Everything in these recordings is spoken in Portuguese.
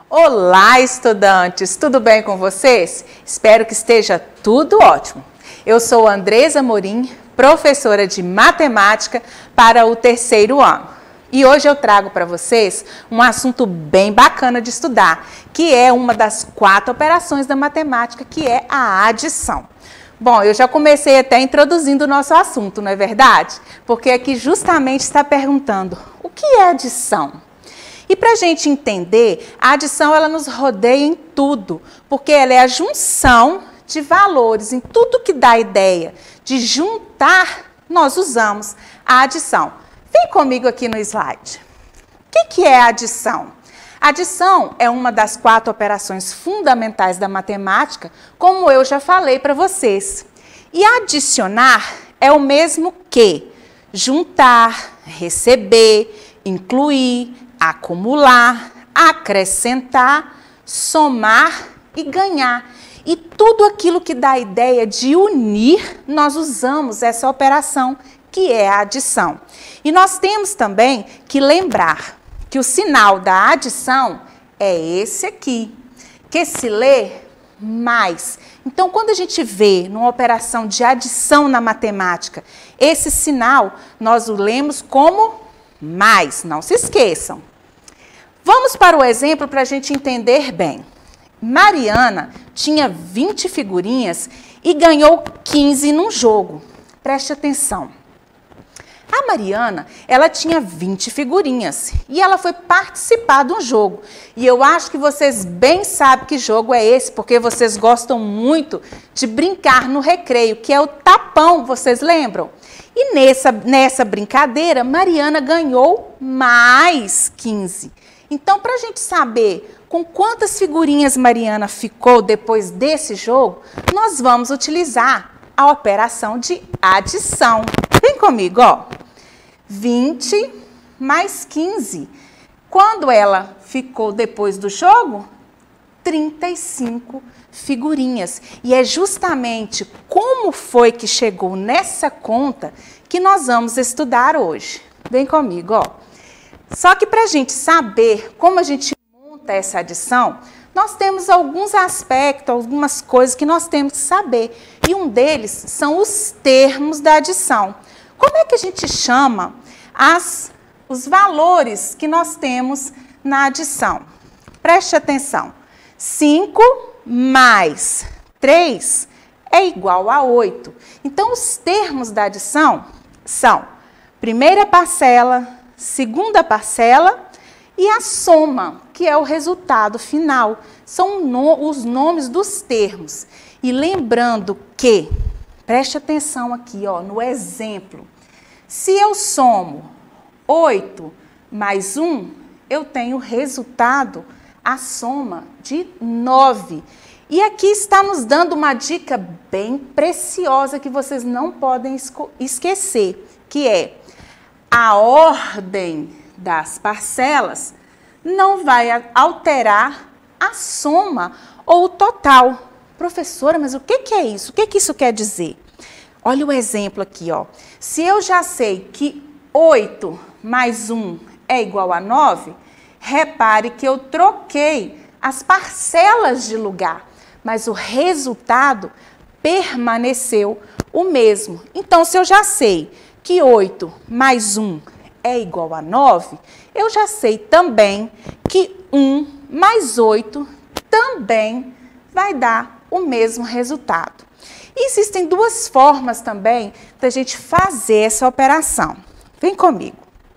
Olá, estudantes! Tudo bem com vocês? Espero que esteja tudo ótimo. Eu sou Andresa Morim, professora de matemática para o terceiro ano. E hoje eu trago para vocês um assunto bem bacana de estudar, que é uma das 4 operações da matemática, que é a adição. Bom, eu já comecei até introduzindo o nosso assunto, não é verdade? Porque aqui justamente está perguntando, o que é adição? E para a gente entender, a adição ela nos rodeia em tudo, porque ela é a junção de valores, em tudo que dá ideia de juntar, nós usamos a adição. Vem comigo aqui no slide. O que é a adição? A adição é uma das 4 operações fundamentais da matemática, como eu já falei para vocês. E adicionar é o mesmo que juntar, receber, incluir, acumular, acrescentar, somar e ganhar. E tudo aquilo que dá a ideia de unir, nós usamos essa operação, que é a adição. E nós temos também que lembrar que o sinal da adição é esse aqui, que se lê mais. Então, quando a gente vê numa operação de adição na matemática, esse sinal, nós o lemos como mais, não se esqueçam. Vamos para o exemplo para a gente entender bem. Mariana tinha 20 figurinhas e ganhou 15 num jogo. Preste atenção. A Mariana, ela tinha 20 figurinhas e ela foi participar de um jogo. E eu acho que vocês bem sabem que jogo é esse, porque vocês gostam muito de brincar no recreio, que é o tapão, vocês lembram? E nessa brincadeira, Mariana ganhou mais 15. Então, para a gente saber com quantas figurinhas Mariana ficou depois desse jogo, nós vamos utilizar a operação de adição. Vem comigo, ó. 20 mais 15. Quando ela ficou depois do jogo? 35 figurinhas. E é justamente como foi que chegou nessa conta que nós vamos estudar hoje. Vem comigo, ó. Só que para a gente saber como a gente monta essa adição, nós temos alguns aspectos, algumas coisas que nós temos que saber. E um deles são os termos da adição. Como é que a gente chama os valores que nós temos na adição? Preste atenção. 5 mais 3 é igual a 8. Então, os termos da adição são primeira parcela, segunda parcela e a soma, que é o resultado final. São os nomes dos termos. E lembrando que, preste atenção aqui, ó, no exemplo. Se eu somo 8 mais 1, eu tenho o resultado, a soma de 9. E aqui está nos dando uma dica bem preciosa que vocês não podem esquecer, que é a ordem das parcelas não vai alterar a soma ou o total. Professora, mas o que é isso? O que isso quer dizer? Olha o exemplo aqui, ó. Se eu já sei que 8 mais 1 é igual a 9, repare que eu troquei as parcelas de lugar, mas o resultado permaneceu o mesmo. Então, se eu já sei que 8 mais 1 é igual a 9, eu já sei também que 1 mais 8 também vai dar o mesmo resultado. E existem 2 formas também da gente fazer essa operação. Vem comigo.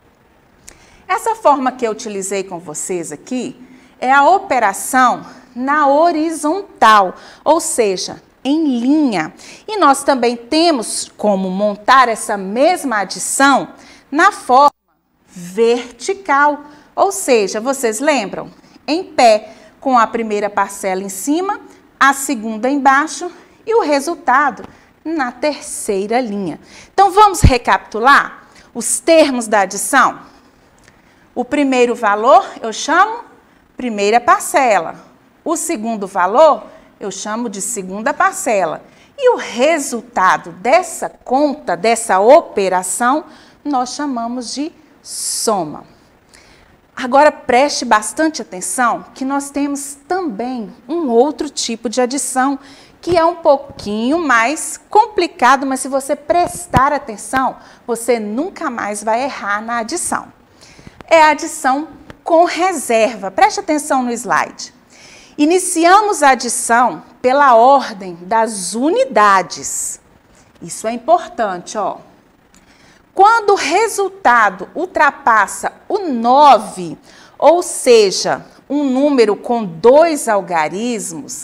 Essa forma que eu utilizei com vocês aqui é a operação na horizontal, ou seja, em linha. E nós também temos como montar essa mesma adição na forma vertical, ou seja, vocês lembram? Em pé, com a primeira parcela em cima, a segunda embaixo e o resultado na terceira linha. Então, vamos recapitular os termos da adição? O primeiro valor eu chamo primeira parcela. O segundo valor eu chamo de segunda parcela. E o resultado dessa conta, dessa operação, nós chamamos de soma. Agora preste bastante atenção que nós temos também um outro tipo de adição que é um pouquinho mais complicado, mas se você prestar atenção, você nunca mais vai errar na adição. É a adição com reserva. Preste atenção no slide. Iniciamos a adição pela ordem das unidades. Isso é importante, ó. Quando o resultado ultrapassa o 9, ou seja, um número com 2 algarismos,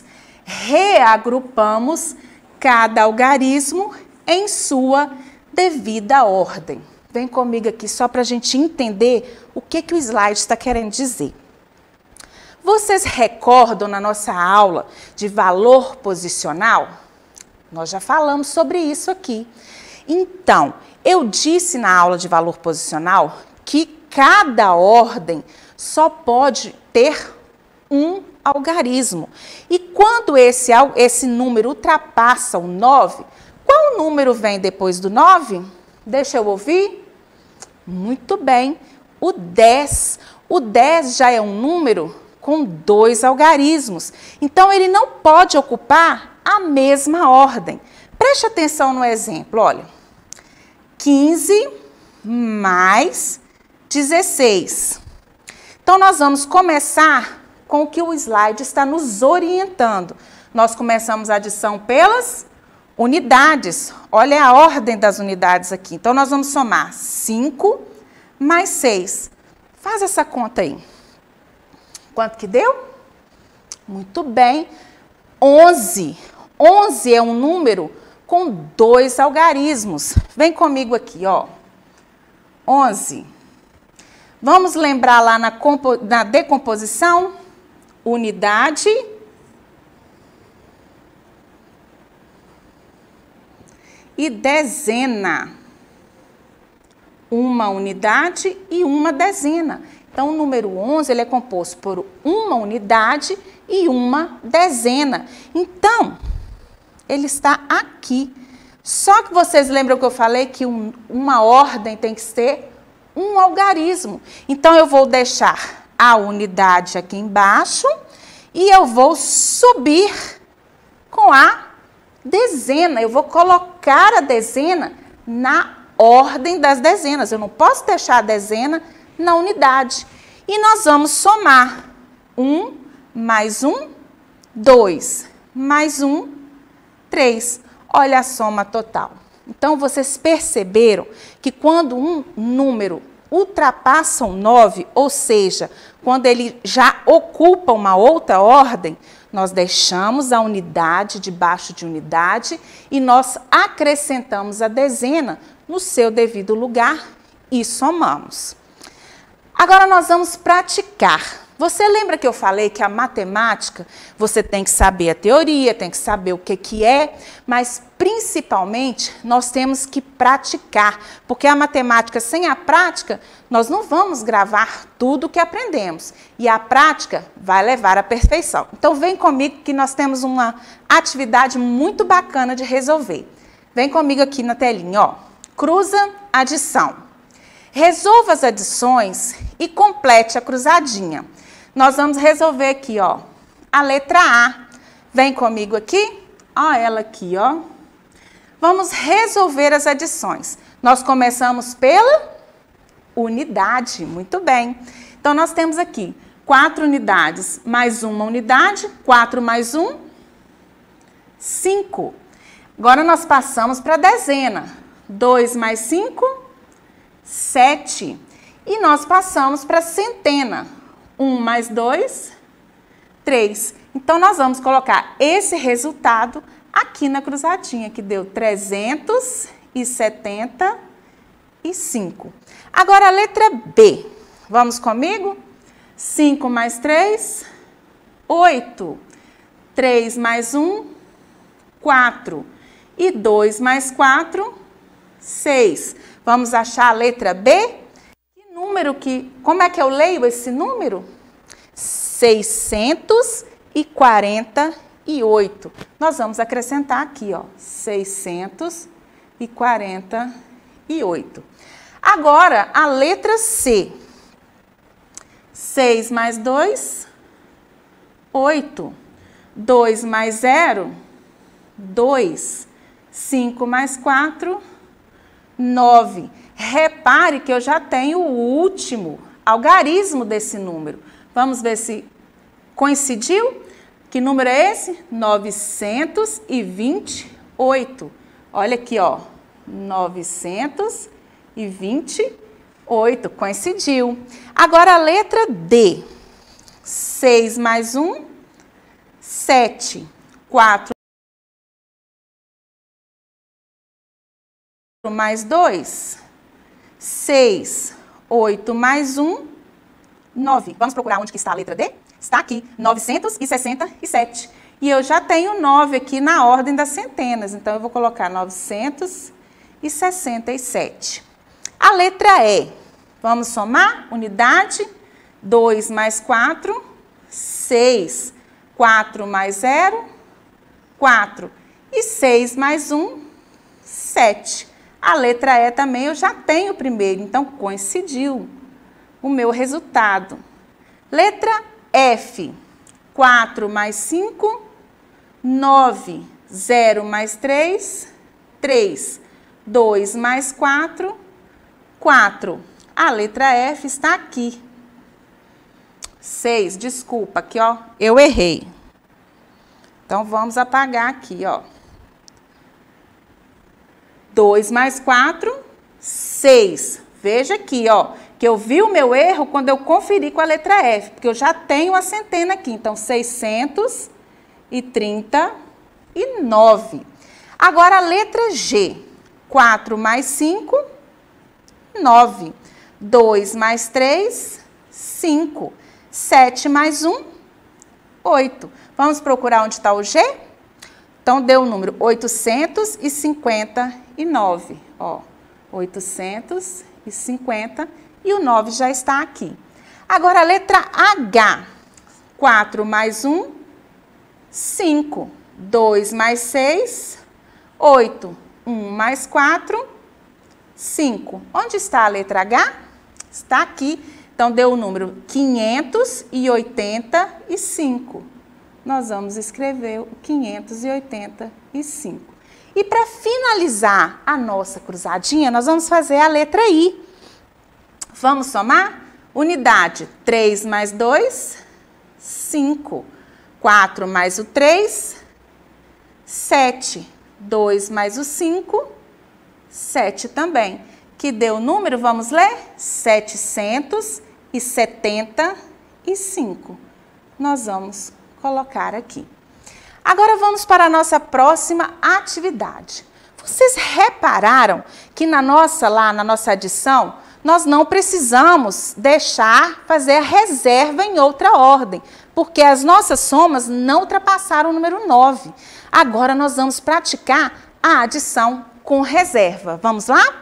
reagrupamos cada algarismo em sua devida ordem. Vem comigo aqui só para a gente entender o que o slide está querendo dizer. Vocês recordam na nossa aula de valor posicional? Nós já falamos sobre isso aqui. Então, eu disse na aula de valor posicional que cada ordem só pode ter um algarismo. E quando esse número ultrapassa o 9, qual número vem depois do 9? Deixa eu ouvir. Muito bem, o 10. O 10 já é um número com 2 algarismos. Então, ele não pode ocupar a mesma ordem. Preste atenção no exemplo, olha. 15 mais 16. Então, nós vamos começar com o que o slide está nos orientando. Nós começamos a adição pelas unidades. Olha a ordem das unidades aqui. Então, nós vamos somar 5 mais 6. Faz essa conta aí. Quanto que deu? Muito bem. 11. 11 é um número com 2 algarismos. Vem comigo aqui, ó. 11. Vamos lembrar lá na decomposição? Unidade e dezena. Uma unidade e uma dezena. Então, o número 11 ele é composto por uma unidade e uma dezena. Então, ele está aqui. Só que vocês lembram que eu falei que uma ordem tem que ser um algarismo. Então, eu vou deixar a unidade aqui embaixo e eu vou subir com a dezena. Eu vou colocar a dezena na ordem das dezenas. Eu não posso deixar a dezena na unidade. E nós vamos somar 1 mais 1, 2 mais 1, 3. Olha a soma total. Então, vocês perceberam que quando um número ultrapassa o 9, ou seja, quando ele já ocupa uma outra ordem, nós deixamos a unidade debaixo de unidade e nós acrescentamos a dezena no seu devido lugar e somamos. Agora nós vamos praticar. Você lembra que eu falei que a matemática, você tem que saber a teoria, tem que saber o que é, mas principalmente nós temos que praticar, porque a matemática sem a prática, nós não vamos gravar tudo o que aprendemos, e a prática vai levar à perfeição. Então vem comigo que nós temos uma atividade muito bacana de resolver. Vem comigo aqui na telinha, ó. Cruza adição. Resolva as adições e complete a cruzadinha. Nós vamos resolver aqui, ó, a letra A. Vem comigo aqui, ó, ela aqui, ó. Vamos resolver as adições. Nós começamos pela unidade, muito bem. Então, nós temos aqui 4 unidades mais uma unidade, 4 mais 1, 5. Agora, nós passamos para a dezena. 2 mais 5, 7. E nós passamos para a centena. 1 mais 2, 3. Então, nós vamos colocar esse resultado aqui na cruzadinha, que deu 375. Agora, a letra B. Vamos comigo? 5 mais 3, 8. 3 mais 1, 4. E 2 mais 4, 6. Vamos achar a letra B? Como é que eu leio esse número? 648. Nós vamos acrescentar aqui, ó, 648. Agora, a letra C. 6 mais 2, 8. 2 mais 0, 2. 5 mais 4, 9. Repare que eu já tenho o último algarismo desse número. Vamos ver se coincidiu? Que número é esse? 928. Olha aqui, ó. 928. Coincidiu. Agora a letra D. 6 mais 1, 7. 4 mais 2, 6. 8 mais 1, 9. Vamos procurar onde que está a letra D? Está aqui, 967. E eu já tenho 9 aqui na ordem das centenas. Então, eu vou colocar 967. A letra E. Vamos somar? Unidade. 2 mais 4, 6. 4 mais 0, 4. E 6 mais 1, 7. A letra E também eu já tenho primeiro, então coincidiu o meu resultado. Letra F. 4 mais 5, 9. 0 mais 3, 3. 2 mais 4, 4. A letra F está aqui. 6, desculpa, aqui, ó, eu errei. Então, vamos apagar aqui, ó. 2 mais 4, 6. Veja aqui, ó, que eu vi o meu erro quando eu conferi com a letra F, porque eu já tenho a centena aqui. Então, 639. Agora, a letra G. 4 mais 5, 9. 2 mais 3, 5. 7 mais 1, 8. Vamos procurar onde está o G? Então, deu o número 859. Ó, 850 e o 9 já está aqui. Agora, a letra H. 4 mais 1, 5. 2 mais 6, 8. 1 mais 4, 5. Onde está a letra H? Está aqui. Então, deu o número 585. Nós vamos escrever o 585. E para finalizar a nossa cruzadinha, nós vamos fazer a letra I. Vamos somar? Unidade, 3 mais 2, 5. 4 mais o 3, 7. 2 mais o 5, 7 também. Que deu o número, vamos ler? 775. Nós vamos colocar aqui. Agora vamos para a nossa próxima atividade. Vocês repararam que lá na nossa adição, nós não precisamos fazer a reserva em outra ordem, porque as nossas somas não ultrapassaram o número 9. Agora nós vamos praticar a adição com reserva. Vamos lá?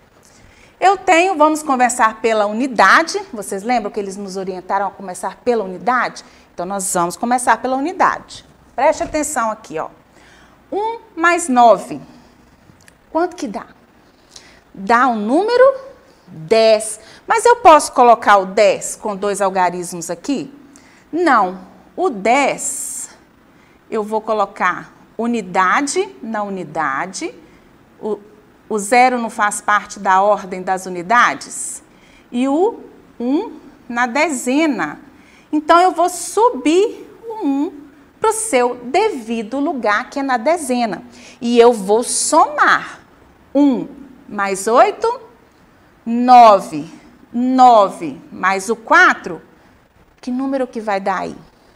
Vamos começar pela unidade. Vocês lembram que eles nos orientaram a começar pela unidade? Então, nós vamos começar pela unidade. Preste atenção aqui, ó. 1 mais 9. Quanto que dá? Dá um número 10. Mas eu posso colocar o 10 com 2 algarismos aqui? Não. O 10, eu vou colocar unidade na unidade. O 0 não faz parte da ordem das unidades. E o 1 na dezena. Então, eu vou subir o 1 para o seu devido lugar, que é na dezena. E eu vou somar. 1 mais 8, 9. 9 mais o 4, que número que vai dar aí?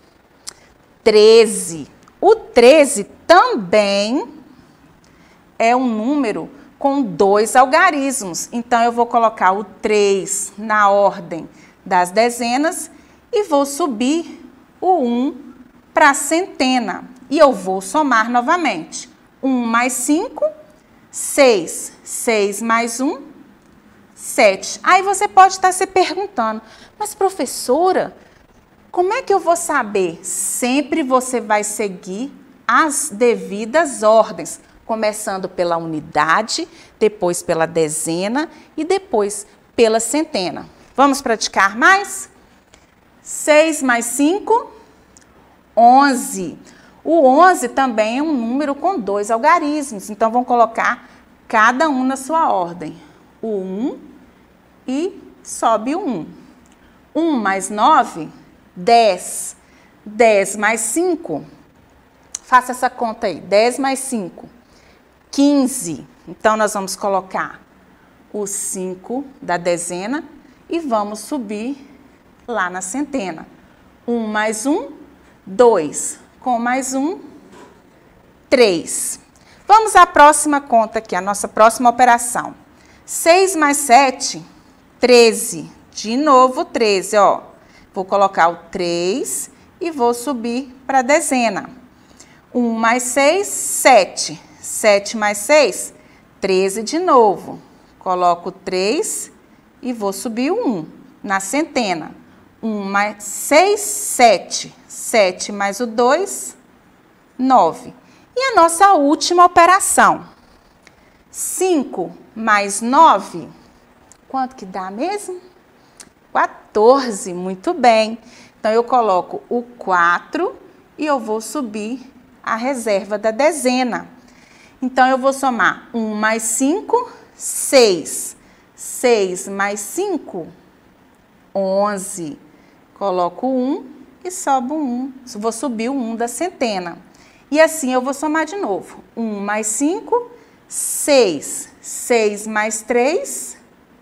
13. O 13 também é um número com 2 algarismos. Então, eu vou colocar o 3 na ordem das dezenas e vou subir o 1 para a centena. E eu vou somar novamente. 1 mais 5, 6. 6 mais 1, 7. Aí você pode estar se perguntando, mas professora, como é que eu vou saber? Sempre você vai seguir as devidas ordens. Começando pela unidade, depois pela dezena e depois pela centena. Vamos praticar mais? 6 mais 5, 11. O 11 também é um número com 2 algarismos, então vamos colocar cada um na sua ordem. O 1 e sobe o 1. 1 mais 9, 10. 10 mais 5, faça essa conta aí, 10 mais 5, 15. Então, nós vamos colocar o 5 da dezena e vamos subir lá na centena. 1 mais 1, 2. Com mais 1, 3. Vamos à próxima conta aqui, a nossa próxima operação. 6 mais 7, 13. De novo, 13, ó. Vou colocar o 3 e vou subir para a dezena. 1 mais 6, 7. 7 mais 6, 13 de novo. Coloco 3 e vou subir o 1 na centena. 1 mais 6, 7. 7 mais o 2, 9. E a nossa última operação. 5 mais 9, quanto que dá mesmo? 14, muito bem. Então, eu coloco o 4 e eu vou subir a reserva da dezena. Então, eu vou somar 1 mais 5, 6. 6 mais 5, 11. Coloco 1 e sobo 1. Vou subir o 1 da centena. E assim eu vou somar de novo. 1 mais 5, 6. 6 mais 3,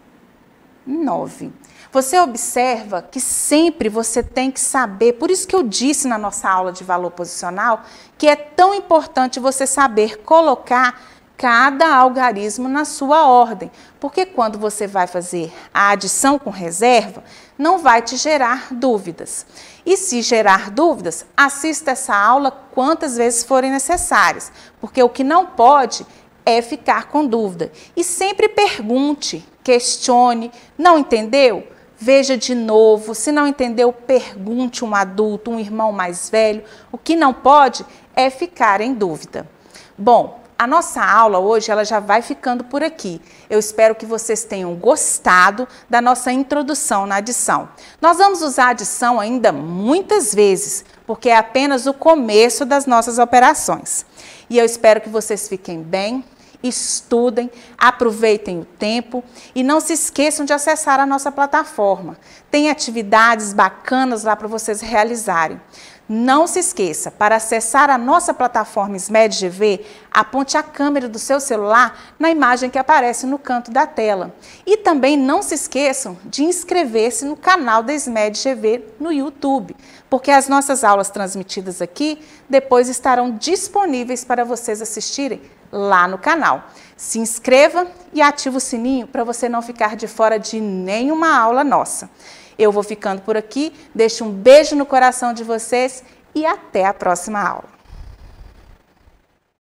9. Você observa que sempre você tem que saber, por isso que eu disse na nossa aula de valor posicional, que é tão importante você saber colocar cada algarismo na sua ordem, porque quando você vai fazer a adição com reserva, não vai te gerar dúvidas. E se gerar dúvidas, assista essa aula quantas vezes forem necessárias, porque o que não pode é ficar com dúvida. E sempre pergunte, questione, não entendeu? Veja de novo, se não entendeu, pergunte um adulto, um irmão mais velho. O que não pode é ficar em dúvida. Bom, a nossa aula hoje ela já vai ficando por aqui. Eu espero que vocês tenham gostado da nossa introdução na adição. Nós vamos usar a adição ainda muitas vezes, porque é apenas o começo das nossas operações. E eu espero que vocês fiquem bem, estudem, aproveitem o tempo e não se esqueçam de acessar a nossa plataforma. Tem atividades bacanas lá para vocês realizarem. Não se esqueça, para acessar a nossa plataforma SMED-GV, aponte a câmera do seu celular na imagem que aparece no canto da tela. E também não se esqueçam de inscrever-se no canal da SMED-GV no YouTube, porque as nossas aulas transmitidas aqui depois estarão disponíveis para vocês assistirem lá no canal. Se inscreva e ative o sininho para você não ficar de fora de nenhuma aula nossa. Eu vou ficando por aqui, deixo um beijo no coração de vocês e até a próxima aula.